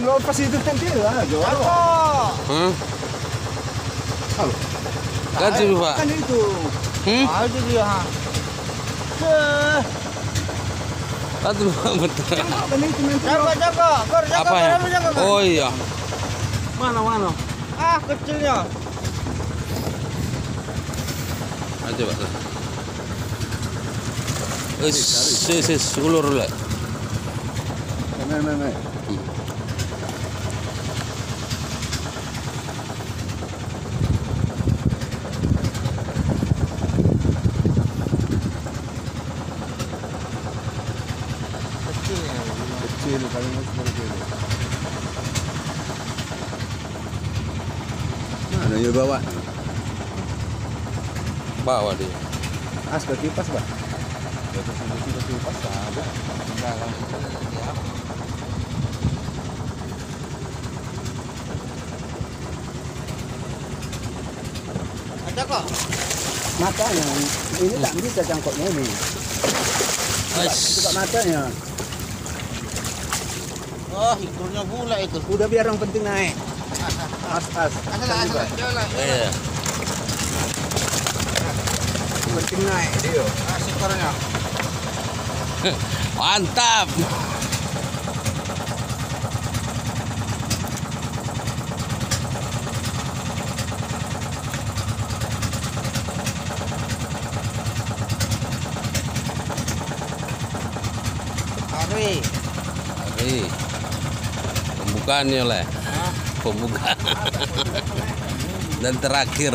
lepas itu nanti lah, jorok. Hah? Halo. Ganti Pak. Kan itu. Itu dia. Aduh, betul. Kan itu nanti. Jaga. Apa ya? Oh iya. Mana? Ah, kecilnya. Ayo Pak. Ulur lah. Nah. Kecil paling kecil. Mana yang bawa? Bawa dia. As ke kipas, Pak. Ke kipas ada. Enggak langsung dia. Ada kok. Matanya ini tak bisa cangkoknya ini. Buka matanya. Oh, hiburnya pula itu. Udah biar yang penting naik. As. Asal. Iya. Penting naik dia. Sekarangnya. Mantap. Hari. Pembukaannya lah. Pembukaan. Dan terakhir.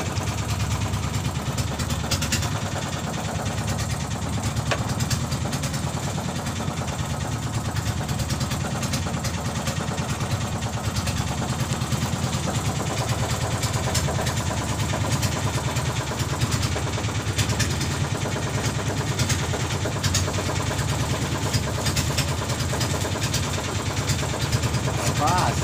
Pas.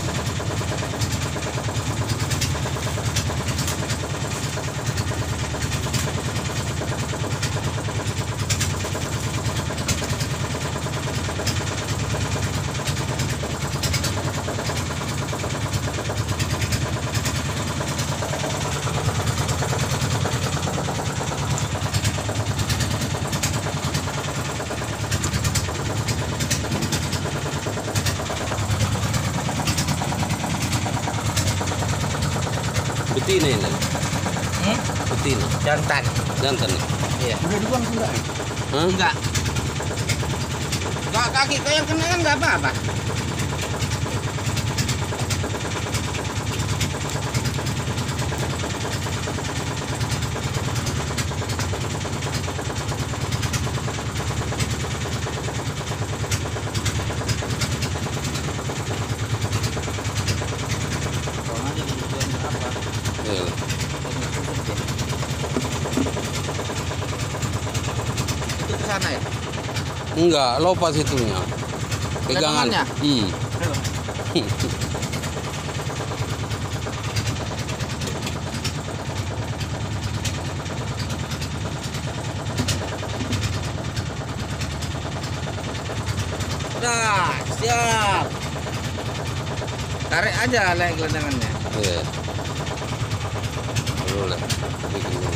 Betina ini. Betina. Jantan. Jantan. Iya. Udah dibuang enggak? Hah? Enggak. Enggak kaki kau yang kena kan enggak apa-apa. Iya. Itu ke sana ya? Enggak, lopas itunya. Pegangan. Pegangannya? Nah, siap. Tarik aja lek gelandangannya. Iya. Boleh. Bikin dulu.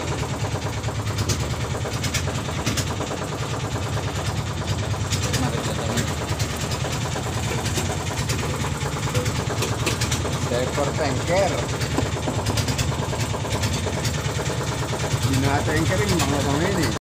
Seekor tengker. Jenaha tengker ini memang ini.